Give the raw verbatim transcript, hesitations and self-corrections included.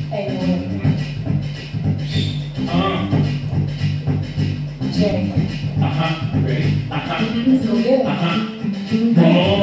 Hey, wait. Uh. Jerry. Uh-huh. Ready? Uh-huh. Let's go get it. Uh-huh. Come on.